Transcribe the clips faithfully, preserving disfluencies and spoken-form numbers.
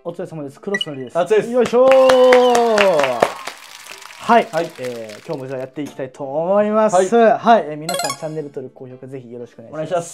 お疲れ様です。クロスのりです。 あつです。 よいしょー。はい、 はい、 えー、今日もじゃあやっていきたいと思います。はい、はい、えー、皆さんチャンネル登録高評価ぜひよろしくお願いします。 お願いします。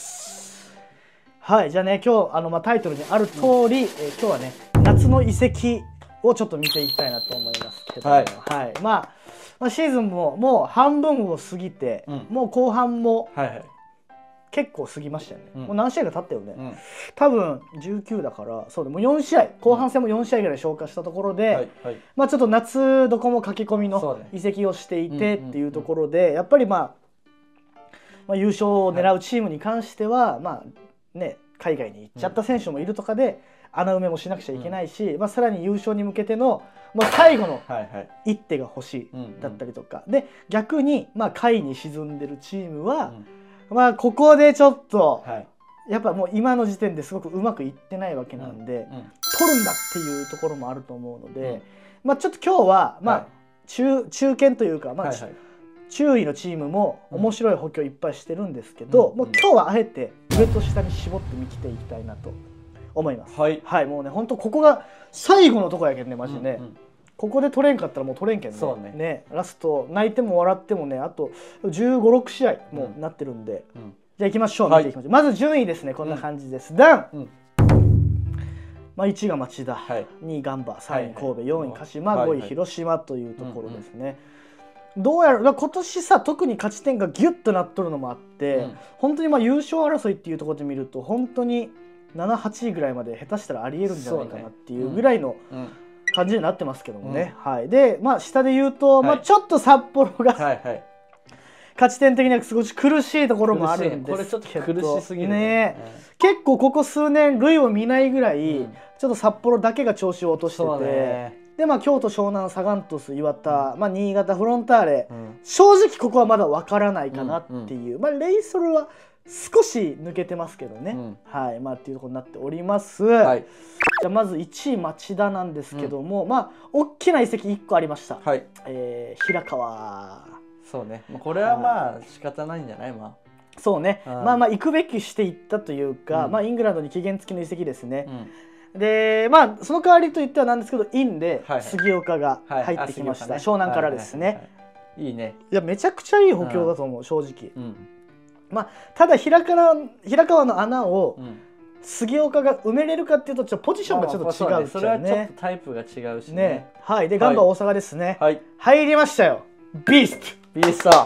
はい、じゃあね、今日あのまあタイトルにある通り、うん、えー、今日はね夏の遺跡をちょっと見ていきたいなと思いますけども、はい、はい、まあ、まあシーズンももう半分を過ぎて、うん、もう後半も。はいはい、結構過ぎましたよね、うん、もう何試合か経ったよね、うん、多分じゅうきゅうだからそうでもうよん試合後半戦もよん試合ぐらい消化したところで、うんはいはい、まあちょっと夏どこも駆け込みの移籍をしていてっていうところでやっぱり、まあ、まあ優勝を狙うチームに関しては、はい、まあね海外に行っちゃった選手もいるとかで穴埋めもしなくちゃいけないし、うんまあ、さらに優勝に向けての、まあ、最後の一手が欲しいだったりとかで逆に、まあ、下位に沈んでるチームは、うんまあここでちょっと、はい、やっぱもう今の時点ですごくうまくいってないわけなんで、うんうん、取るんだっていうところもあると思うので、うん、まあちょっと今日は、まあはい、中, 中堅というか、まあはいはい、注意のチームも面白い補強いっぱいしてるんですけど、うん、もう今日はあえて上と下に絞って見ていきたいなと思います。はい、はい、もうね本当ここが最後のとこやけんねマジでね。うんうんここで取れんかったらもう取れんけん ね, そうね, ねラスト泣いても笑ってもねあとじゅうご、ろく試合もうなってるんで、うん、じゃあ行きましょう、はい、見ていきましょう。まず順位ですねこんな感じです、うん、ダン、うんまあ、いちいが町田、はい、にいガンバさんい神戸、はい、よんい鹿島、はい、ごい広島というところですね、はいはい、どうやら今年さ特に勝ち点がギュッとなっとるのもあって、うん、本当にまあ優勝争いっていうところで見ると本当になな、はちいぐらいまで下手したらありえるんじゃないかなっていうぐらいの、うんうん感じになってますけどもね、うん、はいでまあ下で言うと、はい、まあちょっと札幌が、はいはい、勝ち点的には少し苦しいところもあるんですけど、これちょっと苦しすぎるね、ねうん、結構ここ数年類を見ないぐらい、うん、ちょっと札幌だけが調子を落としてて、ね、でまあ京都湘南サガン鳥栖岩田、うんまあ、新潟フロンターレ、うん、正直ここはまだ分からないかなっていう、うんうん、まあレイソルは少し抜けてますけどね、うん、はいまあっていうところになっております。はいじゃあまずいちい町田なんですけども、うん、まあ大きな移籍いっこありました、はいえー、平川そうねこれはまあ仕方ないんじゃない、まあ、そうね、うん、まあまあ行くべきしていったというか、うんまあ、イングランドに期限付きの移籍ですね、うん、でまあその代わりといってはなんですけどインで杉岡が入ってきました、はいはい、湘南からですね、はいはいはいはい、いいねいやめちゃくちゃいい補強だと思う、うん、正直、うんまあ、ただ平川、平川の穴を、うん杉岡が埋めれるかっていうとちょっとポジションがちょっと違うっちゃうね。 それはちょっとタイプが違うしね。ねはいでガンバ大阪ですね。はい、入りましたよ。ビースト。 ビースト。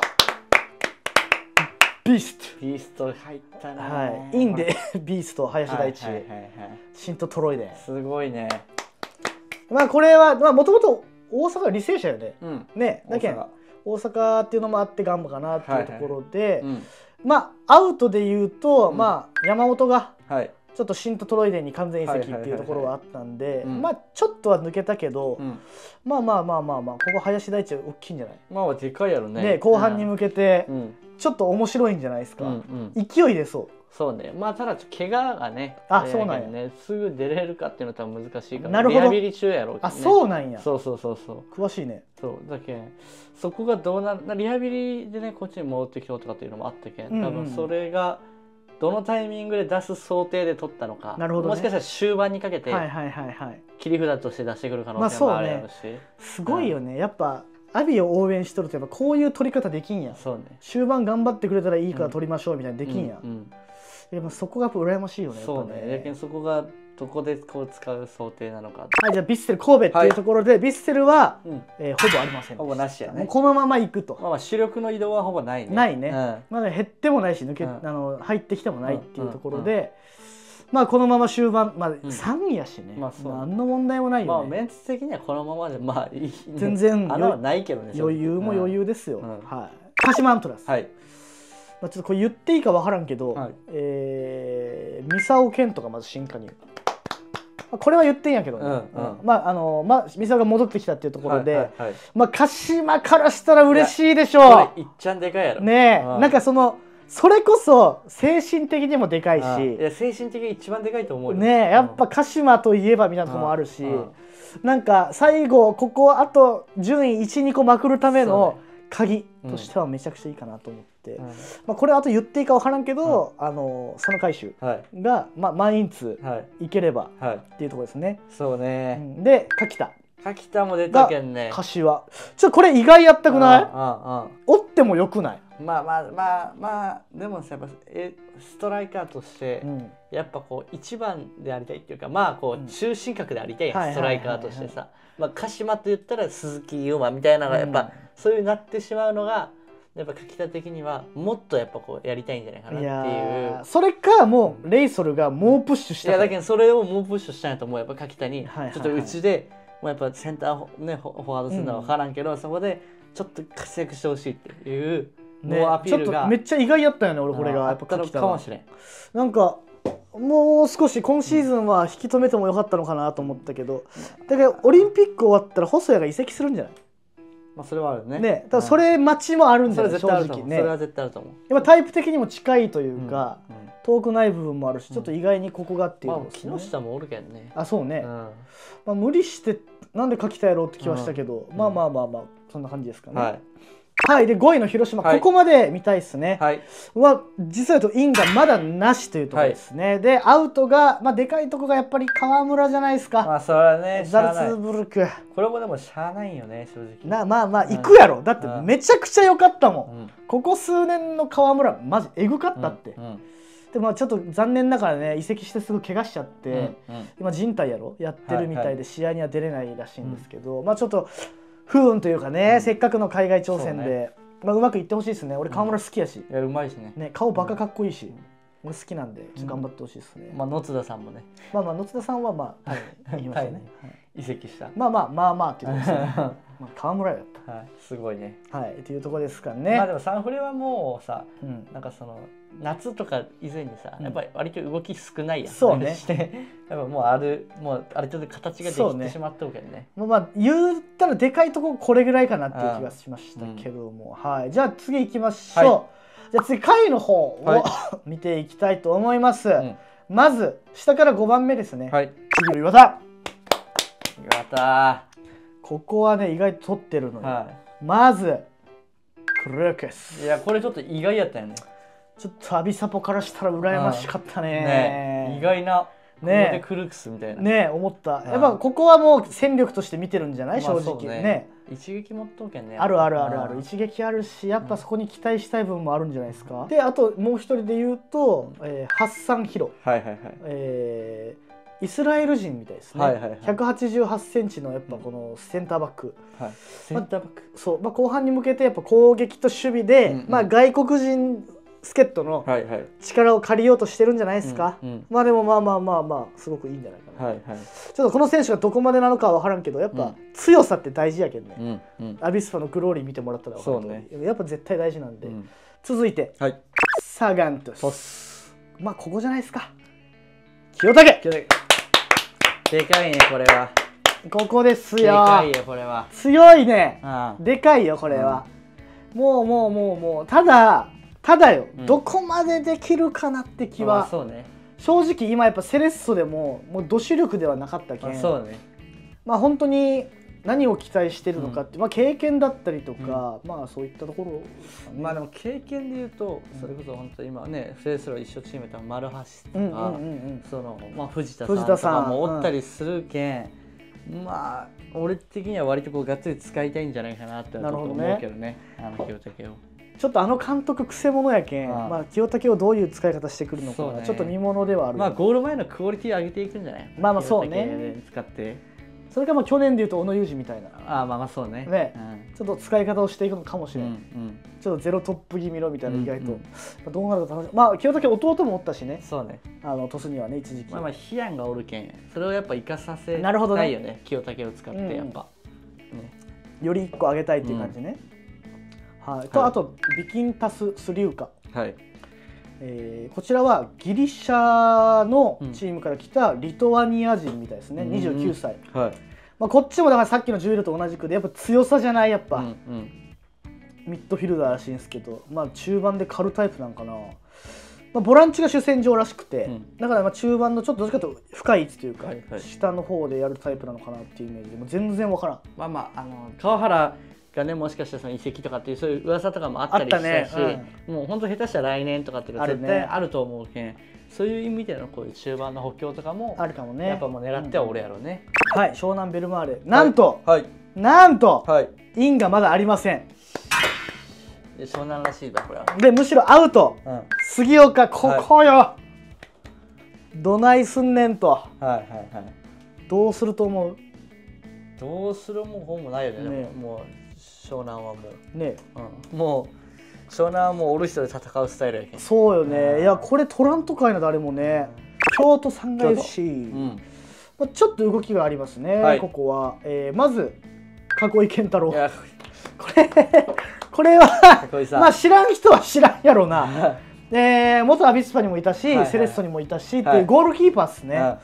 ビースト。 ビースト入ったな。 はい。インでビースト林大地。シントトロイで。 すごいね。 まあこれはまあもともと大阪履正社よね。うん、ねだけど大阪っていうのもあってガンバかなっていうところで。はいはいうんまあアウトで言うと、うん、まあ山本がちょっとシントトロイデンに完全移籍っていうところがあったんでまあちょっとは抜けたけど、うん、まあまあまあまあまあここ林大地は大きいんじゃないまあでかいやろねで後半に向けてちょっと面白いんじゃないですか、うんうん、勢い出そうそうねまあただ怪我がねあそうなんやねすぐ出れるかっていうのは多分難しいからなるほどリハビリ中やろうけど、 ね、あそうなんやそうそうそうそう詳しいねそうだけんそこがどうなリハビリでねこっちに戻ってきようとかっていうのもあったけん多分それがどのタイミングで出す想定で取ったのかなるほど、ね、もしかしたら終盤にかけて切り札として出してくる可能性もあるやろし、まあそうね、 すごいよね、うん、やっぱアビを応援しとるとやっぱこういう取り方できんやそう、ね、終盤頑張ってくれたらいいから取りましょうみたいなできんや、うんうんうん、そこがやっぱ羨ましいよねそうねやけんそこがどこでこう使う想定なのかはいじゃあヴィッセル神戸っていうところで、はい、ヴィッセルは、うんえー、ほぼありませんほぼなしやねもうこのまま行くとまあまあ主力の移動はほぼないねないね、うん、まだ減ってもないし抜け、うん、あの入ってきてもないっていうところで、うんうんうん、まあこのまま終盤、まあ、さんいやしね、うんまあ、そう何の問題もないよね、 まあ、メンツ的にはこのままでまあいい、ね、 全然穴はないけどね余裕も余裕ですよ、うんはい、鹿島アントラス、はいまあ、ちょっとこれ言っていいか分からんけど、はいえー、三沢健人がまず新加入これは言ってんやけどね、うんうん、まああのまあ三沢が戻ってきたっていうところで、はいはいはい、まあ鹿島からしたら嬉しいでしょう。 これいっちゃんでかいやろねえ、うん、なんかそのそれこそ精神的にもでかいし、 いや精神的に一番でかいと思うよねえやっぱ鹿島といえばみたいなとこもあるし、うんうん、なんか最後ここあと順位いち、にこまくるための鍵としてはめちゃくちゃいいかなと思って。 、うん、まあこれあと言っていいか分からんけど、うん、あの佐野海舟が、はい、まあ、マインツいければっていうところですね、はいはい、 そうね、 うん、で柿田柿田も出たけんね。 柏ちょっとこれ意外やったくない？折ってもよくない？ まあまあまあまあでもさやっぱえストライカーとして、うん、やっぱこう一番でありたいっていうかまあこう中心格でありたいやん、ストライカーとしてさ、まあ鹿島と言ったら鈴木優馬みたいなのがやっぱ、うん、そういうなってしまうのがやっぱ柿田的にはもっとやっぱこうやりたいんじゃないかなっていう。 それかもうレイソルが猛プッシュした、 いやだけどそれを猛プッシュしたんやと思う。やっぱ柿田にちょっとうちでもうやっぱセンターねフォワードするのは分からんけど、うん、そこでちょっと活躍してほしいっていうもうアピールが、 ね、ちょっとめっちゃ意外やったよね俺これがやっぱ柿田かもしれん。 なんかもう少し今シーズンは引き止めてもよかったのかなと思ったけど、だけどオリンピック終わったら細谷が移籍するんじゃない？ まあそれはあるね。 ね、だからそれ待ちもあるんだよね、正直ね。 それは絶対あると思う。 今タイプ的にも近いというか、うんうん、遠くない部分もあるし、ちょっと意外にここがっていうのですね。 まあ木下もおるけんね。 あ、そうね。うん、まあ無理してなんで柿田やろうって気はしたけど、うん、まあまあまあまあそんな感じですかね。はい。はい、でごいの広島、はい、ここまで見たいですね。はい、は実は言うとインがまだなしというところですね。はい、でアウトが、まあ、でかいとこがやっぱり川村じゃないですか。 まあそれはね、 ザルツブルク。 これもでもしゃあないよね正直。 なまあまあ行くやろ。だってめちゃくちゃ良かったもん。うん、ここ数年の川村マジエグかったって。うんうん、でまあちょっと残念ながらね移籍してすぐ怪我しちゃって、うんうん、今靭帯やろやってるみたいで試合には出れないらしいんですけど、はいはい、まあちょっと。不運というかね、うん、せっかくの海外挑戦で う,、ねまあ、うまくいってほしいですね。俺川村好きやし、 うん、いやうまいし ね, ね顔バカかっこいいし、うん、俺好きなんでちょっと頑張ってほしいですね。 うん、まあ野津田さんもね、 まあまあ野津田さんはまあ言いましたね、 はい、移籍したまあまあまあまあっていうことですね。まあ川村やった、 はい、すごいね。 はいっていうところですかね。 まあでもサンフレはもうさ、うん、なんかその夏とか以前にさ、やっぱり割と動き少ないやん。 そうね。 やっぱもうあるもうある程度形ができてしまったわけね。 まあまあ言ったらでかいとここれぐらいかなっていう気がしましたけども、うん、はい。じゃあ次行きましょう。はい、じゃあ次下位の方を、はい、見ていきたいと思います。うん、まず下からごばんめですね。はい。次の岩田。 岩田。 ここはね意外と取ってるのよ。はい、まずクルークス。 いやこれちょっと意外やったよね。 ちょっとアビサポからしたら羨ましかったね。 ね意外なねここでクルークスみたいなね思った。やっぱここはもう戦力として見てるんじゃない、正直ね。ね一撃持っとうけんね。 あるあるあるある一撃あるし、やっぱそこに期待したい部分もあるんじゃないですか。うん、であともう一人で言うと、えー、ハッサンヒロ。はいはいはい。えーイスラエル人みたいですね。ひゃくはちじゅうはちセンチのやっぱこのセンターバック。はい、センターバック。ま、そう、まあ、後半に向けてやっぱ攻撃と守備で、うんうん、まあ外国人助っ人の力を借りようとしてるんじゃないですか。うんうん、まあでもまあまあまあまあすごくいいんじゃないかな。はいはい、ちょっとこの選手がどこまでなのかは分からんけど、やっぱ強さって大事やけんね。うんうん、アビスパのグローリー見てもらったら分かると思う。そうね、やっぱ絶対大事なんで。うん、続いて、はい、サガントス。まあここじゃないですか。清武。清武でかいねこれは。 ここですよ。 でかいよこれは。 強いね。でかいよこれは。うん、もうもうもうもうただただよ、うん、どこまでできるかなって気は。そうね。正直今やっぱセレッソでももうど主力ではなかったけん。そうね。まあ本当に何を期待してるのかって、うん、まあ経験だったりとか、うん、まあそういったところ、ね。 まあでも経験で言うとそれこそ本当今ねセレッソが一緒チームやったら丸橋とかそのまあ藤田さんとかもおったりするけん、うん、まあ俺的には割とこうがっつり使いたいんじゃないかなって思うけどね、あの清武を。 ちょっとあの監督くせ者やけん、ああまあ清武をどういう使い方してくるのか、ね、ちょっと見ものではある。 まあゴール前のクオリティ上げていくんじゃない。 まあまあそうね。 使って。 それかまあ去年でいうと小野裕二みたいな。 ああまあまあそうね。 ね、うん、ちょっと使い方をしていくのかもしれない。うんうん、ちょっとゼロトップ気味のみたいな意外と、うんうん、まあ、どうなるか楽しみ。まあ清武弟もおったしね。そうね。あの鳥栖にはね一時期。 まあまあヒアンがおるけん、それをやっぱ生かさせたいよね。ね清武を使ってやっぱ、 うんね、より一個上げたいっていう感じね。うん、はい。と、はい、あとビキンタススリューカ。はい。えー、こちらはギリシャのチームから来たリトアニア人みたいですね、うん、にじゅうきゅうさい、はい、まあ、こっちもだからさっきのジュエルと同じくでやっぱ強さじゃないやっぱ、うんうん、ミッドフィルダーらしいんですけど、まあ、中盤で狩るタイプなんかな、まあ、ボランチが主戦場らしくて、うん、だからまあ中盤のちょっとどっちかというと深い位置というか、はいはい、下の方でやるタイプなのかなっていうイメージでも全然わからん。 まあまあ、あの川原がねもしかしたらその移籍とかっていうそういう噂とかもあったりしたし、ねうん、もう本当下手したら来年とかっていうのは絶対あると思うけん、ね、そういう意味でのこういう中盤の補強とかもあるかもね。 やっぱもう狙ってはおるやろうね、 うん、はい湘南ベルマーレなんと、 はい、 なんと、 はい、 インがまだありません。 湘南らしいだこれは。 でむしろアウト、うん、杉岡ここよ、はい、どないすんねんと。はいはいはい。どうすると思う？ どうするも本もないよね。ねもう湘南はもうね、 うん、もう湘南はもうおる人で戦うスタイルやけん。 そうよね。いやこれ取らんとかいな誰もね。京都サンガ エフシー、うんまあ、ちょっと動きがありますね、はい、ここは、えー、まず囲い健太郎。これこれはまあ知らん人は知らんやろな。えー、元アビスパにもいたし、はいはい、セレッソにもいたし、はい、っていうゴールキーパーですね。はい、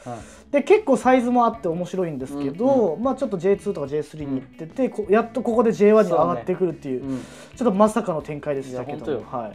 で結構サイズもあって面白いんですけど、うんうん、まあちょっと ジェイツー とか ジェイスリー に行ってて、うん、やっとここで ジェイワン に上がってくるっていう、ねうん、ちょっとまさかの展開でしたけど、はい、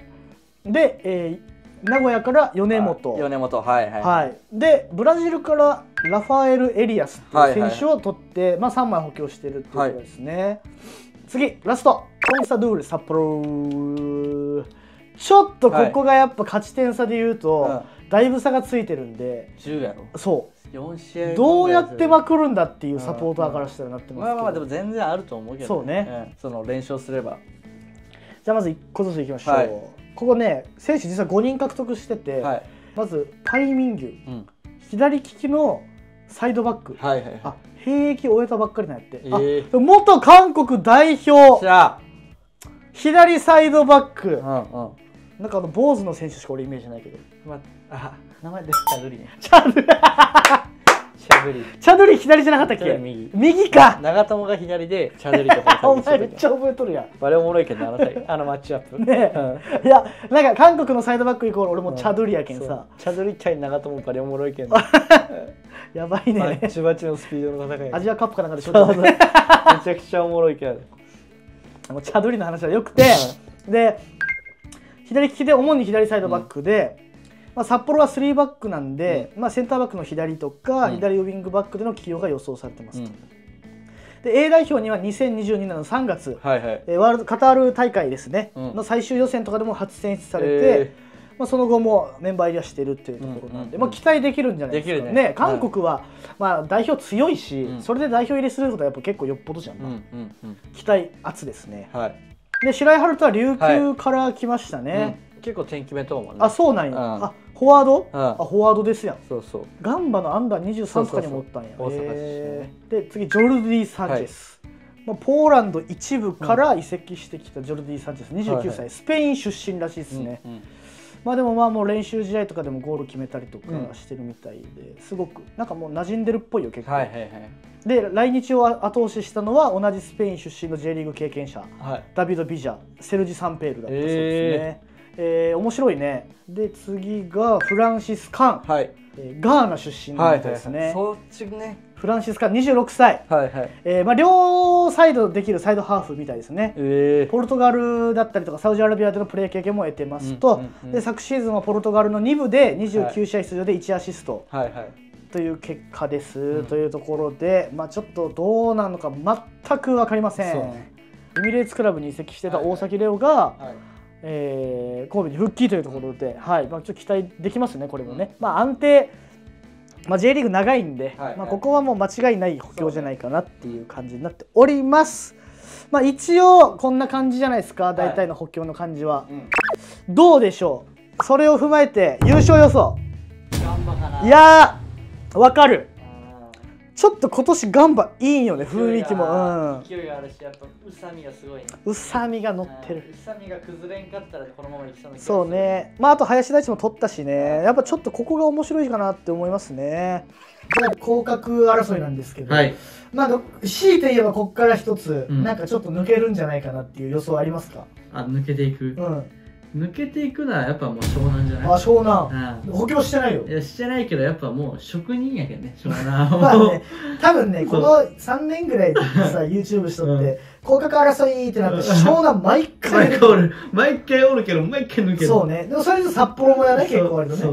で、えー、名古屋から米本、 米本はいはい、 はい、でブラジルからラファエル・エリアスっていう選手を取って、はいはい、まあ、さんまい補強してるっていうことですね、はい、次ラストコンサドゥール札幌。ちょっとここがやっぱ勝ち点差でいうと、はい、だいぶ差がついてるんでじゅうやろ。 そうよん試合どうやってまくるんだっていうサポーターからしたらなってますけど、 まあまあでも全然あると思うけど、ね、 そうね、 うん、その連勝すれば。 じゃあまずいっこずついきましょう、はい、ここね選手実はごにん獲得してて、はい、まずパイミンギュ、うん、左利きのサイドバック、はいはいはい、あ兵役終えたばっかりなんやって、えー、あ元韓国代表左サイドバック、うんうん、なんかあの坊主の選手しか俺イメージないけど、まあ、名前でチャドリね。チャドリチャドリチャドリ左じゃなかったっけ？右右か。 長友が左でチャドリとかお前めっちゃ覚えとるやん。 あれおもろいけどな、あのあのマッチアップねえ、うん、いやなんか韓国のサイドバックイコール俺もチャドリやけんさ、うん、 チャドリ対長友バレおもろいけどやばいね。 バチバチのスピードの戦い。 アジアカップかなんかでしょ。めちゃくちゃおもろいけどもうチャドリの話はよくてで左利きで主に左サイドバックで、うんまあ、札幌はスリーバックなんで、うんまあ、センターバックの左とか、うん、左ウィングバックでの起用が予想されてますと、うん、で A 代表にはにせんにじゅうにねんのさんがつ、はいはいえー、ワールドカタール大会ですね、うん、の最終予選とかでも初選出されて、えーまあ、その後もメンバー入りはしてるっていうところなんで、うんうんうんまあ、期待できるんじゃないですか ね, ね韓国は、まあ、代表強いし、うん、それで代表入りすることはやっぱ結構よっぽどじゃん、うんうんうん、期待厚ですね、はいで白井遥人は琉球から来ましたね、はいうん、結構天気弁当もねあそうなんや、うん、あフォワード、うん、あフォワードですやんそうそうガンバのアンダーにじゅうさんとかにもおったんや大阪出身で次ジョルディ・サンチェス、はいまあ、ポーランド一部から移籍してきたジョルディ・サンチェスにじゅうきゅうさい、はいはい、スペイン出身らしいですね、うんうん、まあでもまあもう練習試合とかでもゴール決めたりとかしてるみたいで、うん、すごくなんかもう馴染んでるっぽいよ結構、はいはいはいで来日を後押ししたのは同じスペイン出身の J リーグ経験者、はい、ダビド・ビジャセルジ・サンペールだったそうですね、えーえー、面白いねで次がフランシス・カン、はいえー、ガーナ出身の人ですね、はいはいはい、 そっちねフランシス・カンにじゅうろくさい、はいはいえーまあ、両サイドできるサイドハーフみたいですね、えー、ポルトガルだったりとかサウジアラビアでのプレー経験も得てますと、うんうんうん、で昨シーズンはポルトガルのに部でにじゅうきゅう試合出場でいちアシスト、はいはいはいという結果です、うん、というところで、まあ、ちょっとどうなのか全く分かりません、ね、エミレーツクラブに移籍してた大崎レオが、はいはいえー、神戸に復帰というところで、はいまあ、ちょっと期待できますねこれもね、うんまあ、安定、まあ、J リーグ長いんで、はいはいまあ、ここはもう間違いない補強じゃないかなっていう感じになっております、まあ、一応こんな感じじゃないですか大体の補強の感じは、はいうん、どうでしょうそれを踏まえて優勝予想いやーわかるちょっと今年ガンバいいんよね雰囲気も、 うん、勢いがあるしやっぱ宇佐美がすごいね宇佐美が乗ってる宇佐美が崩れんかったらこのままいきそうな気がするそうねまああと林大地も取ったしねやっぱちょっとここが面白いかなって思いますねじゃあ降格争いなんですけど、はい、まあ強いて言えばここから一つ、うん、なんかちょっと抜けるんじゃないかなっていう予想ありますかあ抜けていくうん抜けていくのはやっぱもう湘南じゃないあ湘南、うん、補強してないよいやしてないけどやっぱもう職人やけんね湘南まあね多分ねこのさんねんぐらいさ YouTube しとって、うん、降格争いってなって湘南毎回毎回おる毎回おるけど毎回抜けるそうねでもそれで札幌もやね結構割とね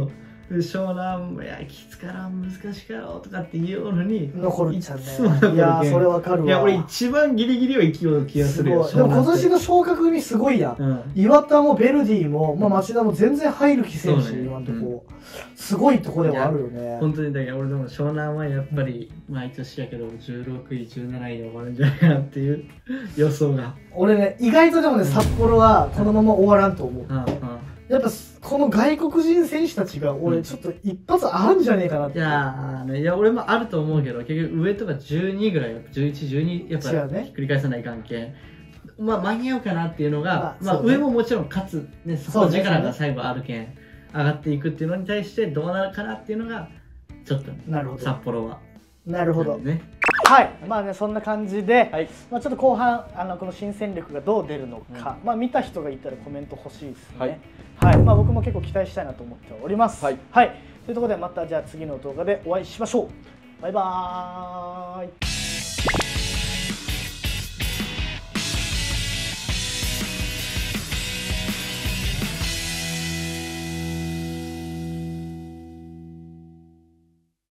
湘南いやきつからん難しかろうとかって言うのに残るっちゃね。いやそれわかるわ。 いや俺一番ギリギリを生きよう気がするよ。 でも今年の昇格組すごいやん、うん、岩田もベルディも、まあ、町田も全然入る気選手、ね、今のとこ、うん、すごいとこではあるよね。 本当にだけど俺でも湘南はやっぱり毎年やけどじゅうろくいじゅうなないで終わるんじゃないかなっていう予想が。 俺ね意外とでもね札幌はこのまま終わらんと思う、うんうん、やっぱこの外国人選手たちが俺ちょっと一発あるんじゃねえかなって。 いやー、ね、いや俺もあると思うけど結局上とかじゅうにぐらいじゅういち、じゅうにやっぱりひっくり返さない関係、まあ間に合うかなっていうのが、まあ、まあ上ももちろん勝つ、ね、そこの力が最後あるけん上がっていくっていうのに対してどうなるかなっていうのがちょっと、ね、 なるほど札幌は。 なるほど、ね、はいまあねそんな感じで、はい、まあちょっと後半あのこの新戦力がどう出るのか、うん、まあ見た人がいたらコメント欲しいですね。はい、はい、まあ僕も結構期待したいなと思っております。はい、はい、というところでまたじゃあ次の動画でお会いしましょう。バイバーイ。